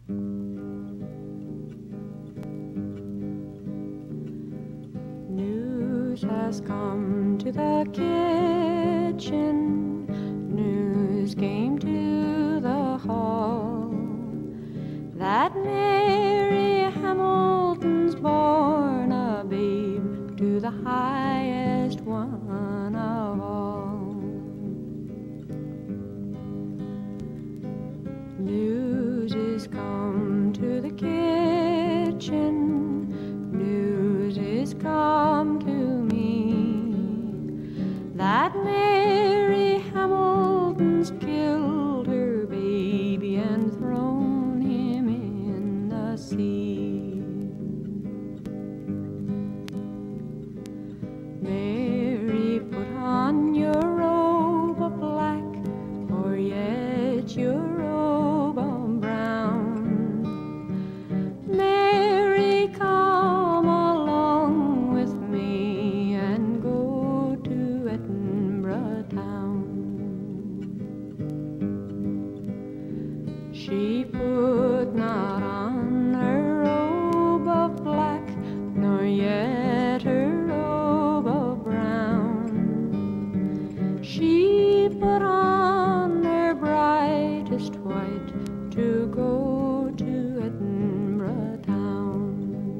News has come to the kitchen, news came to the hall, that Mary Hamilton's born a babe to the highest one of all. News is come to the kitchen, news is come to me, that Mary Hamilton's killed her baby and thrown him in the sea. Mary, put on your robe of black, or yet your robe of brown. Mary, come along with me and go to Edinburgh town. She put not on her robe of black, nor yet her robe of brown. She put on her brightest white to go to Edinburgh town.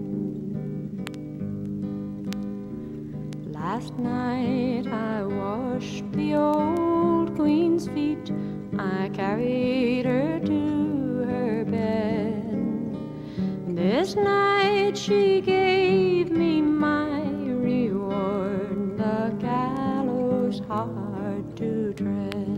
Last night I washed the old Queen's feet, I carried her to her bed. This night she gave me my reward, the gallows hard to tread.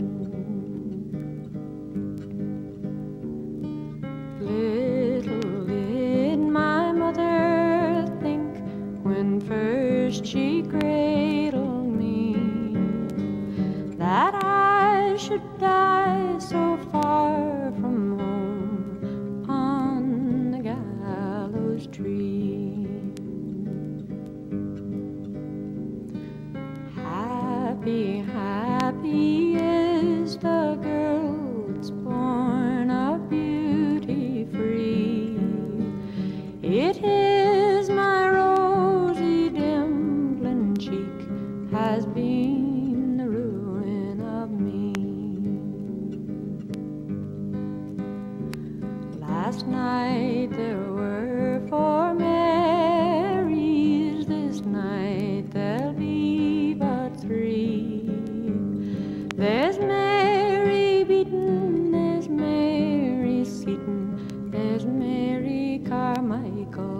Little did my mother think, when first she cradled me, that I should die so far from home on the gallows tree. Happy, happy is the girl that's born of beauty free. It is my rosy dimpling cheek has been the ruin of me. Last night there were 4 Marys, this night there'll be but 3. There's Mary Beaton, there's Mary Seaton, there's Mary Carmichael.